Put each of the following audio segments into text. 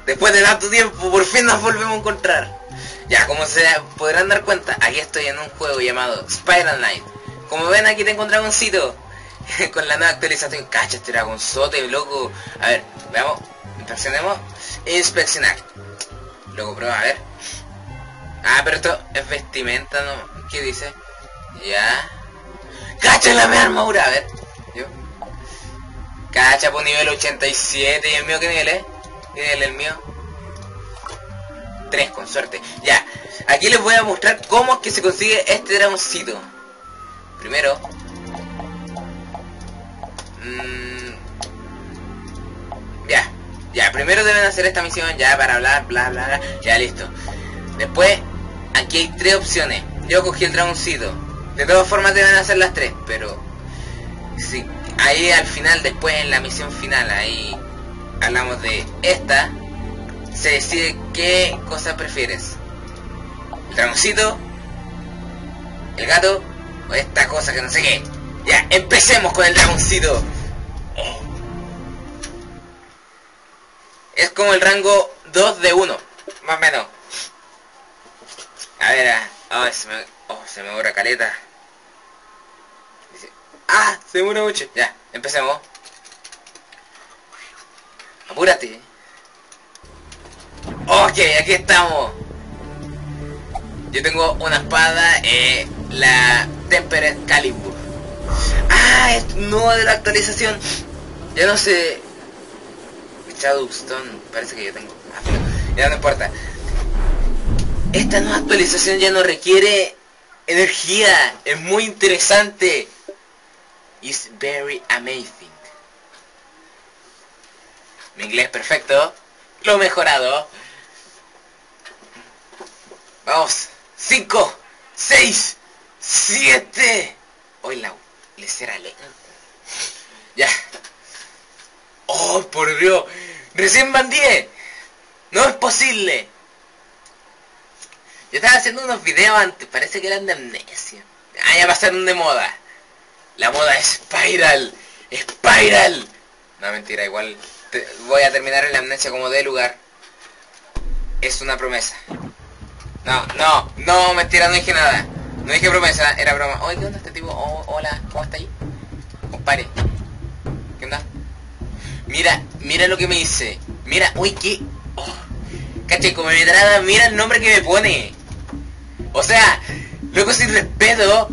Después de tanto tiempo, por fin nos volvemos a encontrar. Ya, como se podrán dar cuenta, aquí estoy en un juego llamado Spiral Knight. Como ven, aquí tengo un dragoncito. Con la nueva actualización. Cacha, este dragonzote, loco. A ver, veamos. Inspeccionemos. Inspeccionar. Luego prueba, a ver. Ah, pero esto es vestimenta, ¿no? ¿Qué dice? Ya. Cacha la mea armadura, a ver. Yo. Cacha, por nivel 87. ¿Y el mío qué nivel es? ¿Qué nivel es el mío? 3, con suerte. Ya. Aquí les voy a mostrar cómo es que se consigue este dragoncito. Primero. Ya, primero deben hacer esta misión ya para hablar, bla, bla, bla. Ya, listo. Después, aquí hay 3 opciones. Yo cogí el dragoncito. De todas formas deben hacer las 3, pero... sí, ahí al final, después en la misión final, ahí hablamos de esta. Se decide qué cosa prefieres. El dragoncito, el gato o esta cosa que no sé qué. Ya, empecemos con el dragoncito. Es como el rango 2 de 1, más o menos. A ver, se me borra caleta. Se me borra mucho. Ya, empecemos. Apúrate. Ok, aquí estamos. Yo tengo una espada, la Tempered Calibur. Es nuevo de la actualización. Ya no sé. Shadowstone, parece que yo tengo. Ya no importa. Esta nueva actualización ya no requiere energía. Es muy interesante. It's very amazing. Mi inglés perfecto. Lo mejorado. Vamos. 5, 6, 7. Hoy la lecera lenta. Ya. Oh, por Dios. Recién van 10. No es posible. Yo estaba haciendo unos videos antes. Parece que eran de amnesia. Ya pasaron de moda. La moda es Spiral. Spiral. No, mentira, igual voy a terminar en la amnesia como de lugar. Es una promesa. No, mentira, no dije nada. No dije promesa, era broma. Oye, ¿qué onda este tipo? Hola, ¿cómo está ahí? Compadre. ¿Qué onda? Mira lo que me dice. Mira, uy, qué... Caché, como me trata, mira el nombre que me pone. O sea, loco, sin respeto.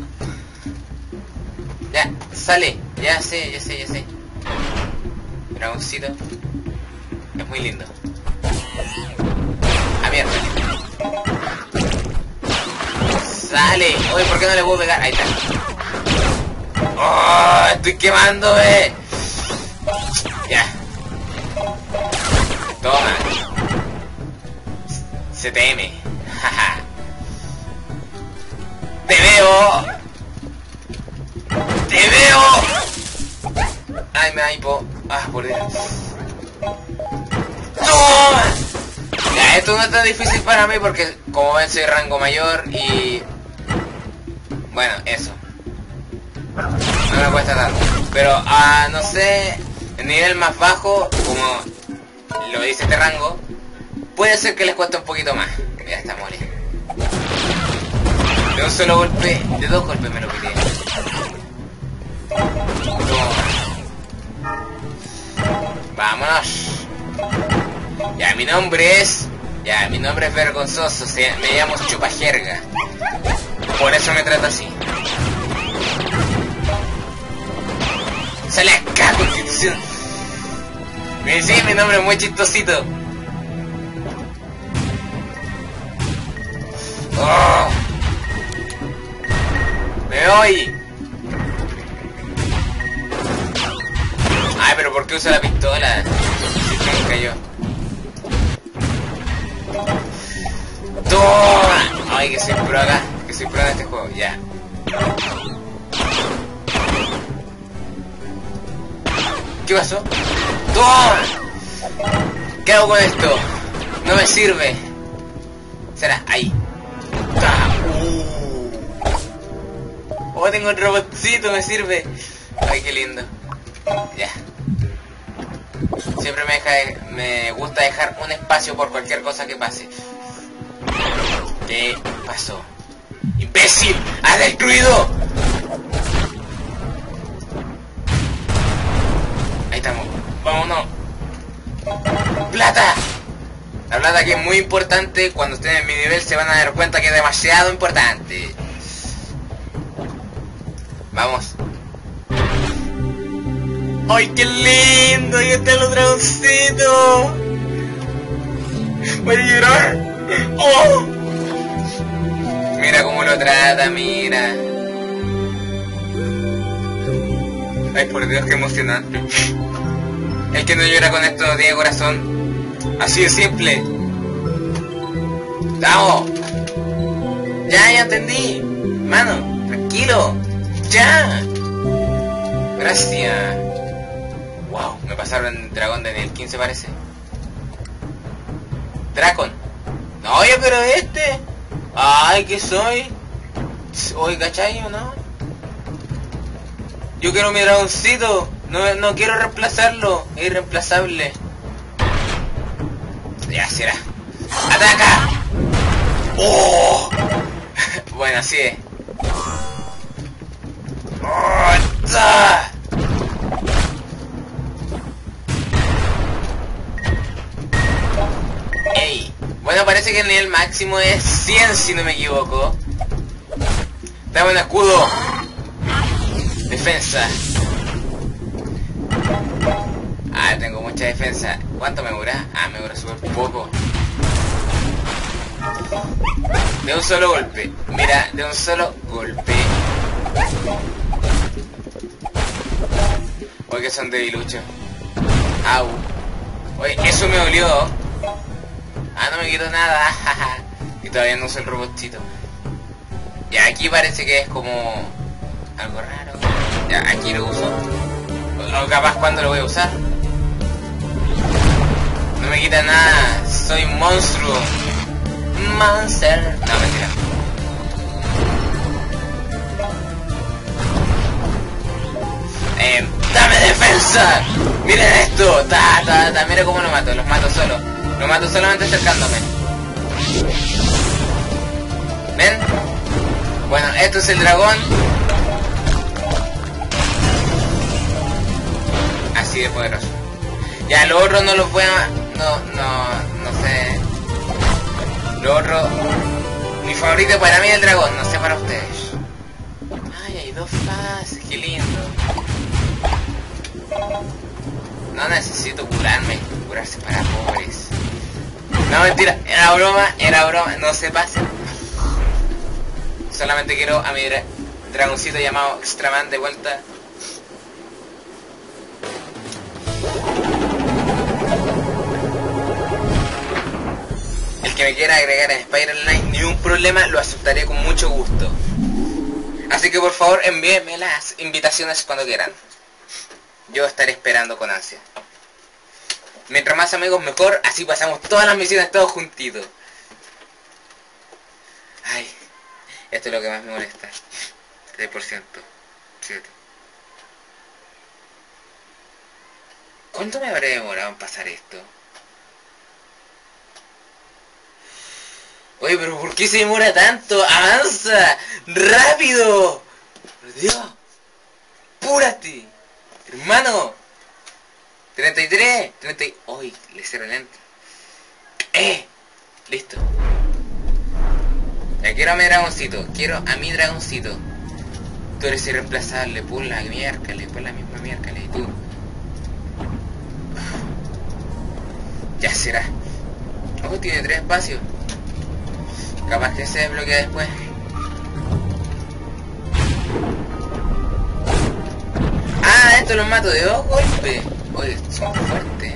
Ya, sale. Ya sé. Dragoncito. Es muy lindo. Mierda. Sale. Oye, ¿por qué no le puedo pegar? Ahí está. Estoy quemando, Ya. Toma. CTM. Jaja. Te veo. Ay, me hypo. Por Dios. ¡Toma! Ya, esto no es tan difícil para mí porque, como ven, soy rango mayor y... bueno, eso. No me cuesta tanto. Pero, no sé, el nivel más bajo, como lo dice este rango, puede ser que les cueste un poquito más. Ya está, morí. De un solo golpe, de 2 golpes me lo quité. Vámonos. Ya, mi nombre es vergonzoso, me llamo Chupajerga. Por eso me trata así. Sale acá, Constitución. Sí, mi nombre es muy chistosito. Me voy. Ay, pero ¿por qué usa la pistola? Si me cayó. ¡Toma! Ay, que soy pro acá. Que soy pro en este juego. Ya. ¿Qué pasó? ¡Toma! ¿Qué hago con esto? No me sirve. Será ahí. Oh, tengo un robotcito, me sirve. Ay, qué lindo. Ya. Siempre me gusta dejar un espacio por cualquier cosa que pase. ¿Qué pasó? ¡Imbécil! ¡Has destruido! Ahí estamos. ¡Vámonos! ¡Plata! La plata que es muy importante. Cuando estén en mi nivel se van a dar cuenta que es demasiado importante. Vamos. ¡Ay, qué lindo! ¡Ahí están los dragoncitos! ¡Voy a llorar! ¡Oh! Mira cómo lo trata, mira. Ay, por Dios, qué emocionante. El que no llora con esto no tiene corazón. Así de simple. ¡Vamos! Ya entendí. Mano, tranquilo. ¡Ya! Gracias. Wow, me pasaron el dragón de nivel 15 parece. Dracon. No, oye, pero este. Ay, ¿qué soy? Oye, ¿cachai o no? Yo quiero mi dragoncito. No quiero reemplazarlo. Es irreemplazable. Ya será. ¡Ataca! ¡Oh! Bueno, así es. ¡Oh! ¡Ey! Bueno, parece que el nivel máximo es 100 si no me equivoco. Dame un escudo. Defensa. Ah, tengo mucha defensa. ¿Cuánto me dura? Ah, me dura súper poco. De un solo golpe. Mira, de un solo golpe. Oye, que son debiluchos. Au. Oye, eso me dolió. Ah, no me quito nada. Y todavía no uso el robotcito. Ya, aquí parece que es como algo raro. Ya, aquí lo uso. O capaz cuando lo voy a usar. No me quita nada. Soy un monstruo. Monster. No, mentira. ¡Dame defensa! ¡Miren esto! Mira cómo lo mato. Los mato solo. Lo mato solamente acercándome. ¿Ven? Bueno, esto es el dragón. Así de poderoso. Ya, lo otro no lo puedo... No sé. Lo otro... Mi favorito para mí es el dragón, no sé para ustedes. Ay, hay dos fases, qué lindo. No necesito curarme, curarse para pobres. No, mentira, era broma, no se pasen. Solamente quiero a mi dragoncito llamado Extraman de vuelta. El que me quiera agregar en Spider-Man, ni un problema, lo aceptaré con mucho gusto. Así que por favor envíenme las invitaciones cuando quieran. Yo estaré esperando con ansia. Mientras más amigos mejor, así pasamos todas las misiones todos juntitos. Ay, esto es lo que más me molesta. 3%. 7. ¿Cuánto me habré demorado en pasar esto? Oye, pero ¿por qué se demora tanto? ¡Avanza! ¡Rápido! ¡Por Dios! ¡Púrate! ¡Hermano! 33, 30... ¡Uy! Le cierro lento. Listo. Ya quiero a mi dragoncito. Quiero a mi dragoncito. Tú eres irreemplazable. Por la miércoles. Por la misma miércoles. Y tú. Ya será. Oh, tiene 3 espacios. Capaz que se desbloquea después. Ah, esto los mato de 2 golpes. Oye, son fuertes.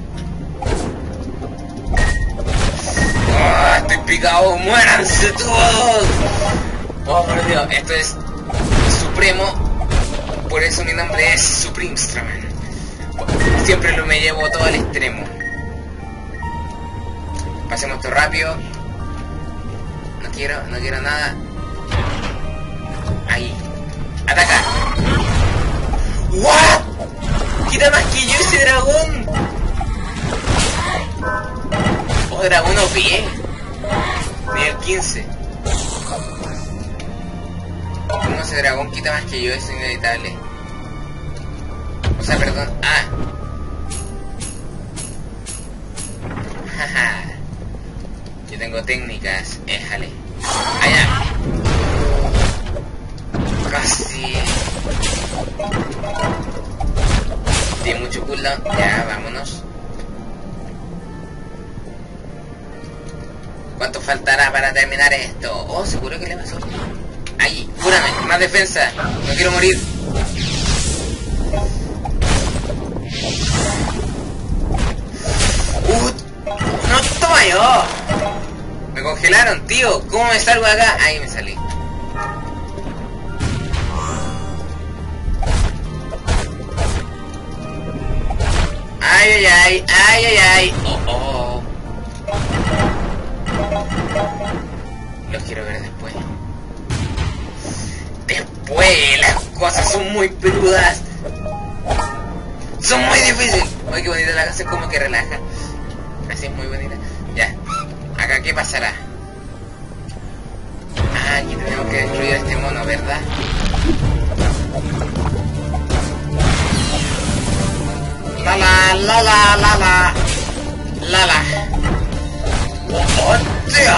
Oh, estoy picado. ¡Muéranse todos! Oh, por Dios, esto es supremo. Por eso mi nombre es Supremestraman. Siempre me llevo todo al extremo. Pasemos esto rápido. No quiero nada. Ahí. ¡Ataca! ¿What? Quita más que yo ese dragón. ese dragón quita más que yo, es inevitable. O sea, perdón. Ah. Jaja. Yo tengo técnicas. Éjale. Allá. Casi. Tiene mucho cooldown. Ya, vámonos. ¿Cuánto faltará para terminar esto? Oh, seguro que le pasó. Ahí, cúrame, más defensa. No quiero morir. No, toma yo. Me congelaron, tío. ¿Cómo me salgo de acá? Ahí me salí. Ay, ay, ay, ay, ay, ay. Oh, oh. Los quiero ver después. Después, las cosas son muy peludas. Son muy difíciles. Ay, qué bonita la casa, es como que relaja. Así es muy bonita. Ya. Acá, ¿qué pasará? Ah, aquí tenemos que destruir a este mono, ¿verdad? La la la la la la la la. ¡Hostia!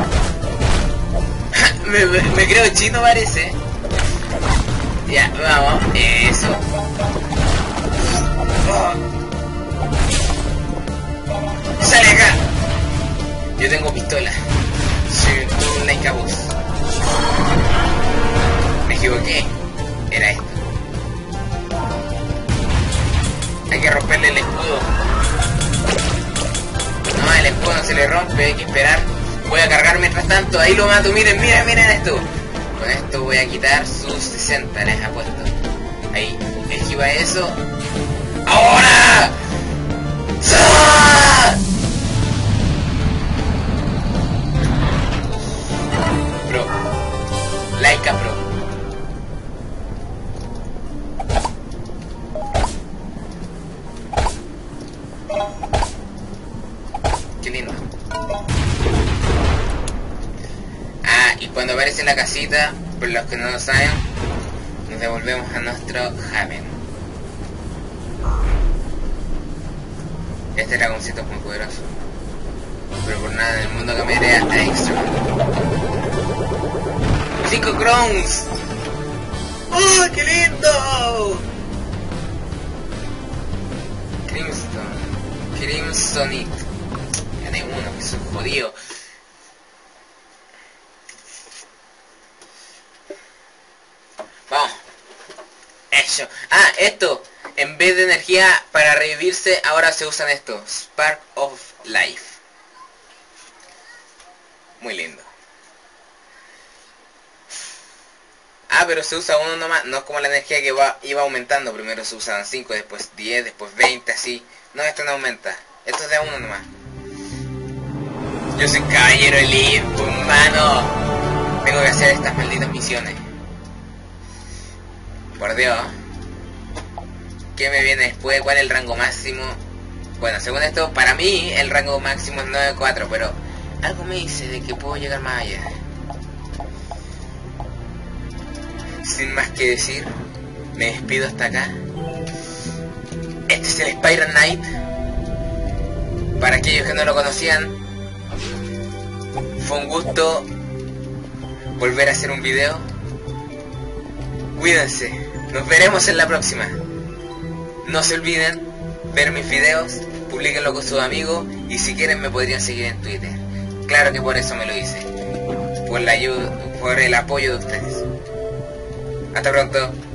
Me creo chino, parece. Ya, vamos. Eso. ¡Sale acá! Yo tengo pistola. Soy un Like a Boss. Me equivoqué. Era esto. Hay que romperle el escudo. No, el escudo no se le rompe, hay que esperar. Voy a cargar mientras tanto, ahí lo mato, miren, miren, miren esto. Con esto voy a quitar sus 60, les apuesto. Ahí, esquiva eso. ¡Ahora! ¡Ah! Pro. Like a Pro. Qué lindo. Ah, y cuando aparece la casita, por los que no lo saben, nos devolvemos a nuestro Haven. Este dragoncito es muy poderoso, pero por nada en el mundo cambiaré a extra. 5 crowns. ¡Oh, qué lindo! Crimsonite. Gané uno, que soy jodido. Vamos. Eso. Ah, esto. En vez de energía para revivirse, ahora se usan estos. Spark of Life. Muy lindo. Ah, pero se usa uno nomás. No es como la energía que iba aumentando. Primero se usan 5, después 10, después 20, así. No, esto no aumenta. Esto es de uno nomás. Yo soy caballero Olimpo, hermano. Tengo que hacer estas malditas misiones. Por Dios. ¿Qué me viene después? ¿Cuál es el rango máximo? Bueno, según esto, para mí el rango máximo es 9.4, pero algo me dice de que puedo llegar más allá. Sin más que decir, me despido hasta acá. Este es el Spiral Knight. Para aquellos que no lo conocían, fue un gusto volver a hacer un video. Cuídense, nos veremos en la próxima. No se olviden ver mis videos, publíquenlo con sus amigos y si quieren me podrían seguir en Twitter. Claro que por eso me lo hice, por la ayuda, por el apoyo de ustedes. Hasta pronto.